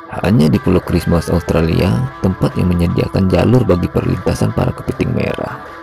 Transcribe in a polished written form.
Hanya di Pulau Christmas Australia, tempat yang menyediakan jalur bagi perlintasan para kepiting merah.